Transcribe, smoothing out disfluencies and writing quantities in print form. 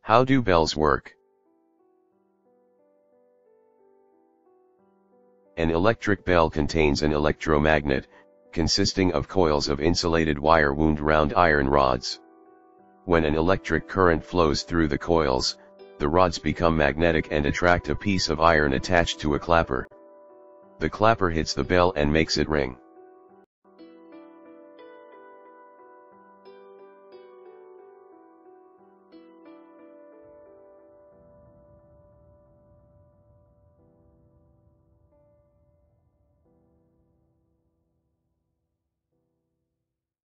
How do bells work? An electric bell contains an electromagnet, consisting of coils of insulated wire wound round iron rods. When an electric current flows through the coils, the rods become magnetic and attract a piece of iron attached to a clapper. The clapper hits the bell and makes it ring.